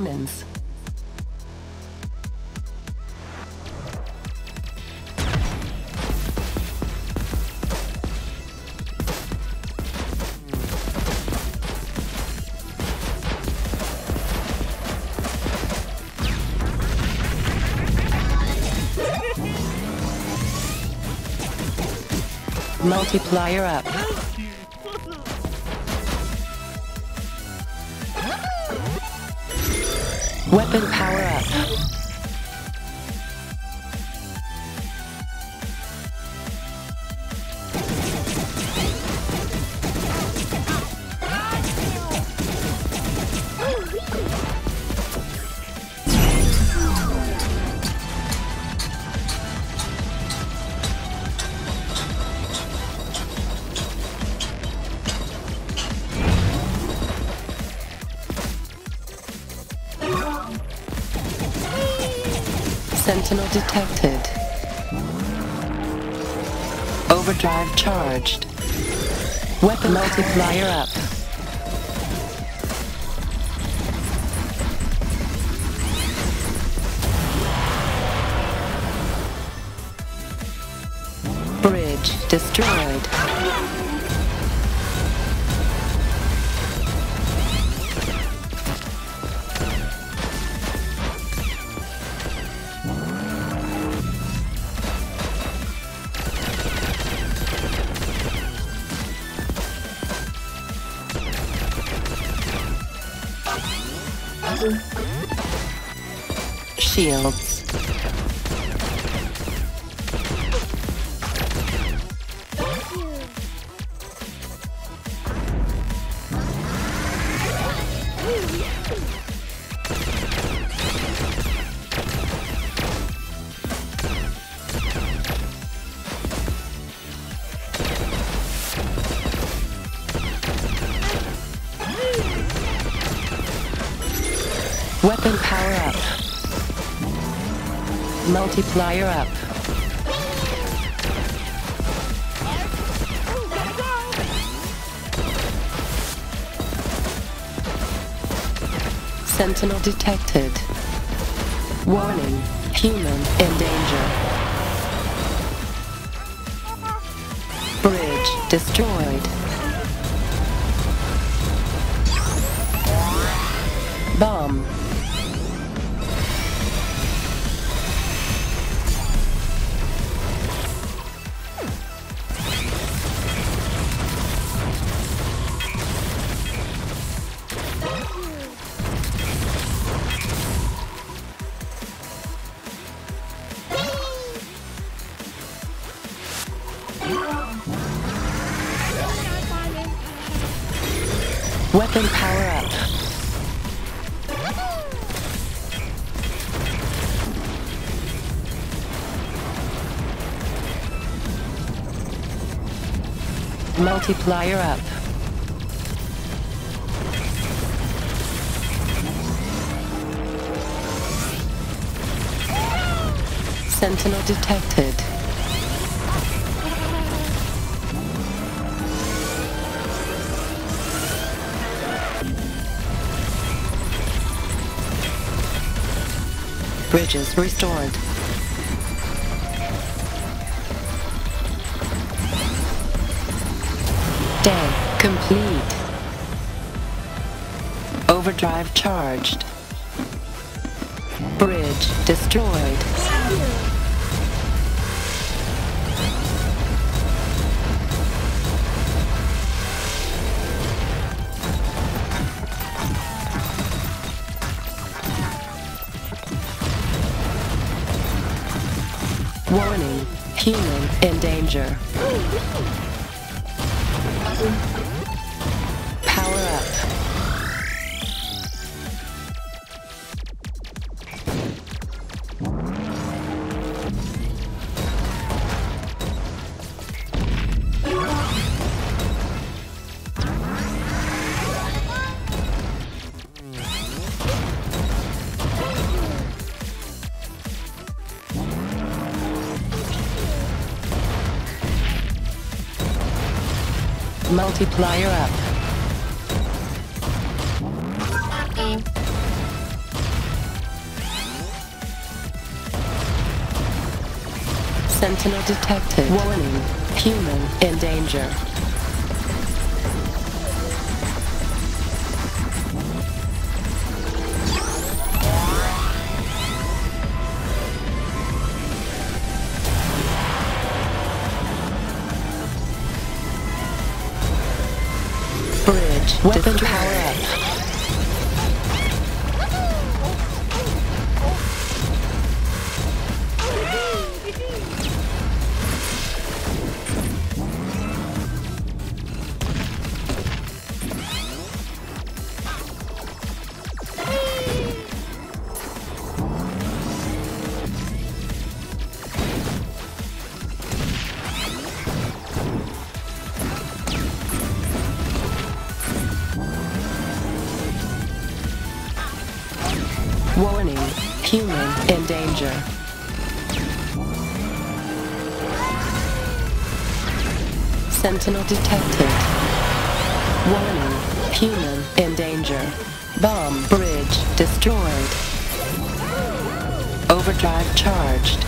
Diamonds. Multiplier up. Weapon power up. Sentinel detected. Overdrive charged. Weapon multiplier up. Bridge destroyed. Shields. Weapon power up. Multiplier up. Sentinel detected. Warning, human in danger. Bridge destroyed. Bomb. Weapon power up. Multiplier up. Sentinel detected. Bridges restored. Day complete. Overdrive charged. Bridge destroyed. Warning, human in danger. Power up. Multiplier up. Sentinel detected. Warning. Human in danger. Bridge. Weapon power up. Warning, human in danger. Sentinel detected. Warning, human in danger. Bomb bridge destroyed. Overdrive charged.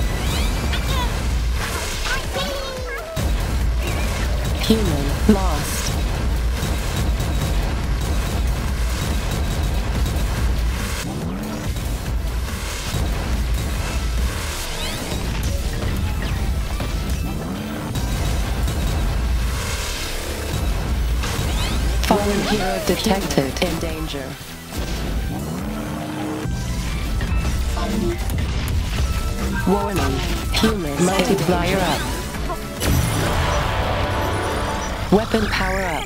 Human lost. Fallen hero detected in danger. Warning, human multiplier up. Weapon power up.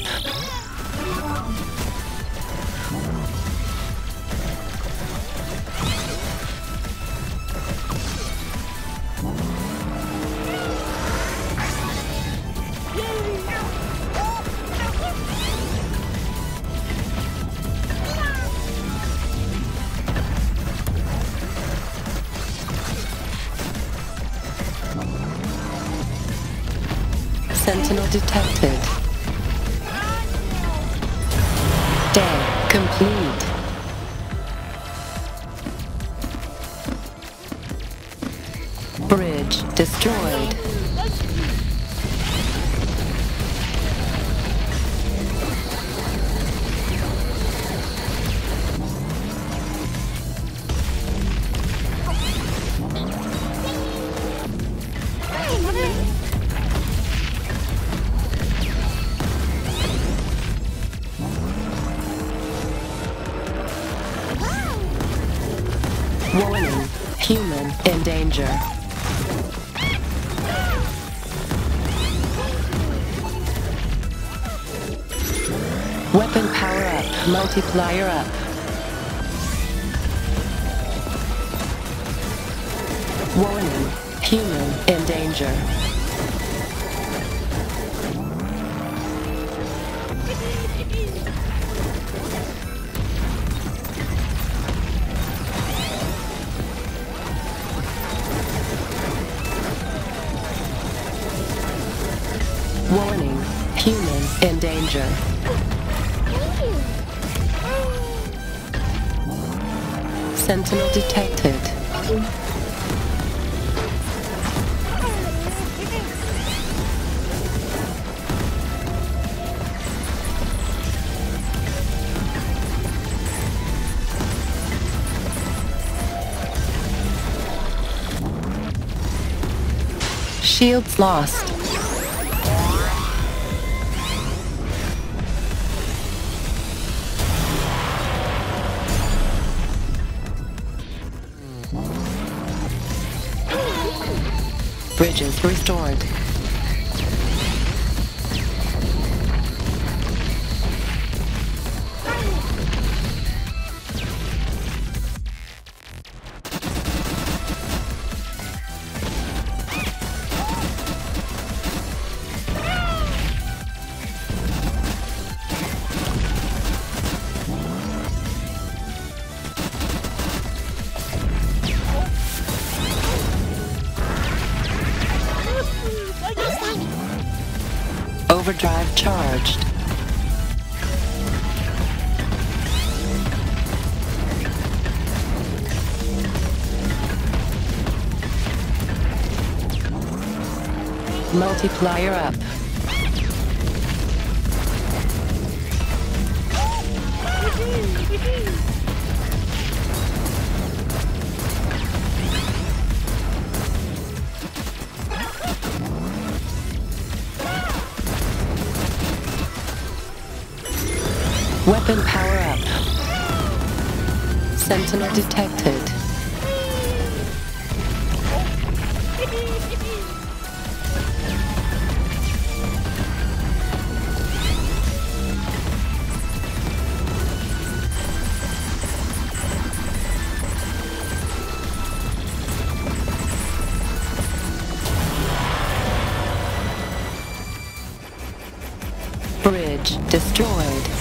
Sentinel detected. Day complete. Bridge destroyed. Warning, human in danger. Weapon power up, multiplier up. Warning, human in danger. Warning, human in danger. Sentinel detected. Shields lost. Bridges restored. Overdrive charged. Multiplier up. Weapon power up. Sentinel detected. Bridge destroyed.